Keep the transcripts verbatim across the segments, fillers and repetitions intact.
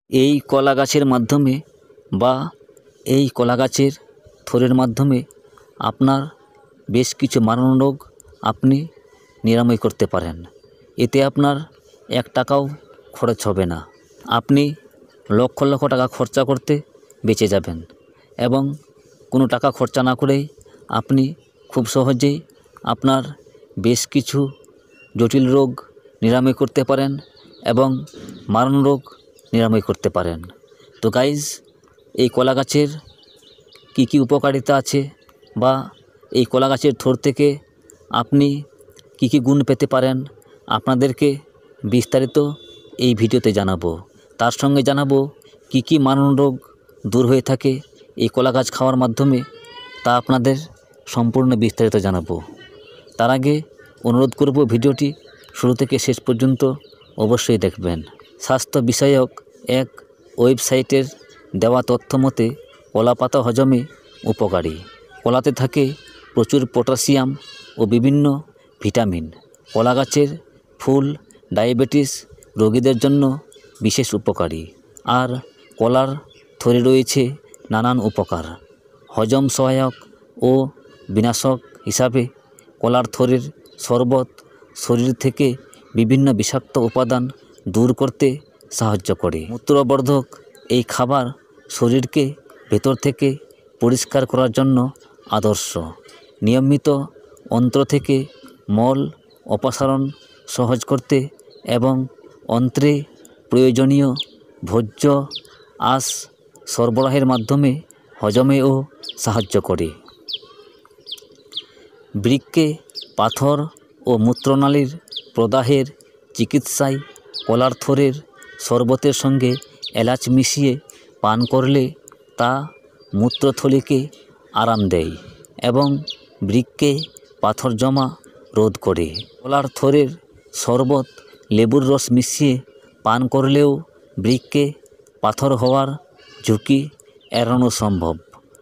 এই কলা গাছের মাধ্যমে বা এই কলা গাছের থোড়ের মাধ্যমে আপনার বেশ কিছু মারণ রোগ আপনি নিরাময় করতে পারেন। এতে আপনার এক টাকাও খরচ হবে না। আপনি লক্ষ লক্ষ টাকা খরচা করতে বেঁচে যাবেন এবং কোনো টাকা খরচা না করেই আপনি খুব সহজেই আপনার বেশ কিছু জটিল রোগ নিরাময় করতে পারেন এবং মারণ রোগ নিরাময় করতে পারেন। তো গাইজ, এই কলা গাছের কী কী উপকারিতা আছে বা এই কলা গাছের থোড় থেকে আপনি কী কী গুণ পেতে পারেন আপনাদেরকে বিস্তারিত এই ভিডিওতে জানাবো। তার সঙ্গে জানাবো কী কী মারণ রোগ দূর হয়ে থাকে এই কলা গাছ খাওয়ার মাধ্যমে, তা আপনাদের সম্পূর্ণ বিস্তারিত জানাবো। তার আগে অনুরোধ করব ভিডিওটি শুরু থেকে শেষ পর্যন্ত অবশ্যই দেখবেন। স্বাস্থ্য বিষয়ক এক ওয়েবসাইটের দেওয়া তথ্য মতে কলা পাতা হজমে উপকারী। কলাতে থাকে প্রচুর পটাশিয়াম ও বিভিন্ন ভিটামিন। কলা গাছের ফুল ডায়াবেটিস রোগীদের জন্য বিশেষ উপকারী। আর কলার থোড়ে রয়েছে নানান উপকার। হজম সহায়ক ও বিনাশক হিসাবে কলার থোড়ের শরবত শরীর থেকে বিভিন্ন বিষাক্ত উপাদান দূর করতে সাহায্য করে। মূত্রবর্ধক এই খাবার শরীরকে ভেতর থেকে পরিষ্কার করার জন্য আদর্শ। নিয়মিত অন্ত্র থেকে মল অপসারণ সহজ করতে এবং অন্ত্রে প্রয়োজনীয় ভোজ্য আঁশ সরবরাহের মাধ্যমে হজমেও সাহায্য করে। বৃক্কে পাথর ও মূত্রনালীর প্রদাহের চিকিৎসায় কলার থোড়ের শরবতের সঙ্গে এলাচ মিশিয়ে পান করলে তা মূত্রথলিকে আরাম দেয় এবং বৃক্কে পাথর জমা রোধ করে। কলার থোড়ের শরবত লেবুর রস মিশিয়ে পান করলেও বৃক্কে পাথর হওয়ার ঝুঁকি এড়ানো সম্ভব।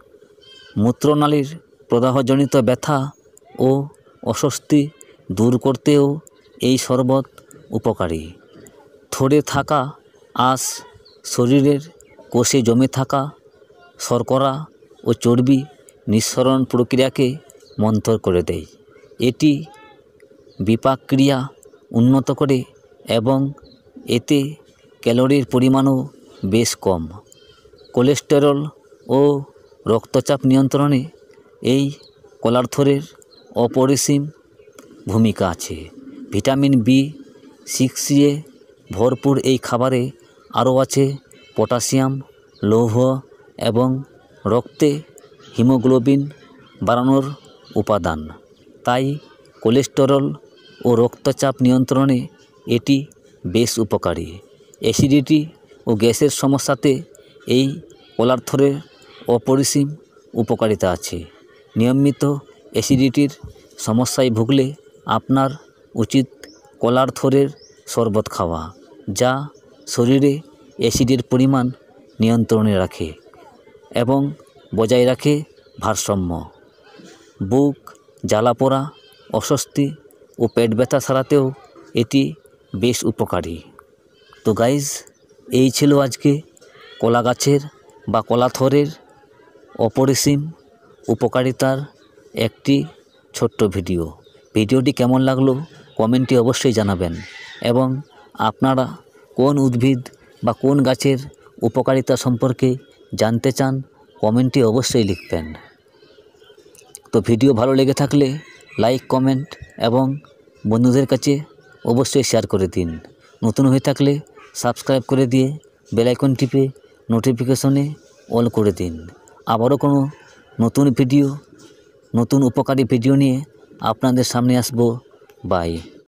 মূত্রনালীর প্রদাহজনিত ব্যথা ও অস্বস্তি দূর করতেও এই শরবত উপকারী। থোড়ে থাকা আঁশ শরীরের কোষে জমে থাকা শর্করা ও চর্বি নিঃসরণ প্রক্রিয়াকে মন্থর করে দেয়। এটি বিপাক ক্রিয়া উন্নত করে এবং এতে ক্যালোরির পরিমাণও বেশ কম। কোলেস্টেরল ও রক্তচাপ নিয়ন্ত্রণে এই কলার থোড়ের অপরিসীম ভূমিকা আছে। ভিটামিন বি সিক্সে ভরপুর এই খাবারে আরও আছে পটাশিয়াম, লৌহ এবং রক্তে হিমোগ্লোবিন বাড়ানোর উপাদান। তাই কোলেস্টেরল ও রক্তচাপ নিয়ন্ত্রণে এটি বেশ উপকারী। অ্যাসিডিটি ও গ্যাসের সমস্যাতে এই কলার থোড়ের অপরিসীম উপকারিতা আছে। নিয়মিত অ্যাসিডিটির সমস্যায় ভুগলে আপনার উচিত কলার থোড়ের শরবত খাওয়া, যা শরীরে অ্যাসিডের পরিমাণ নিয়ন্ত্রণে রাখে এবং বজায় রাখে ভারসাম্য। বুক জ্বালাপোড়া, অস্বস্তি ও পেট ব্যথা সারাতেও এটি বেশ উপকারী। তো গাইজ, এই ছিল আজকে কলা গাছের বা কলা থোড়ের অপরিসীম উপকারিতার একটি ছোট্ট ভিডিও। ভিডিওটি কেমন লাগলো কমেন্টে অবশ্যই জানাবেন এবং আপনারা কোন উদ্ভিদ বা কোন গাছের উপকারিতা সম্পর্কে জানতে চান কমেন্টে অবশ্যই লিখবেন। তো ভিডিও ভালো লেগে থাকলে লাইক, কমেন্ট এবং বন্ধুদের কাছে অবশ্যই শেয়ার করে দিন। নতুন হয়ে থাকলে সাবস্ক্রাইব করে দিয়ে বেল আইকন টিপে নোটিফিকেশনে অল করে দিন। আবারও কোনো নতুন ভিডিও, নতুন উপকারী ভিডিও নিয়ে আপনাদের সামনে আসবো। বাই।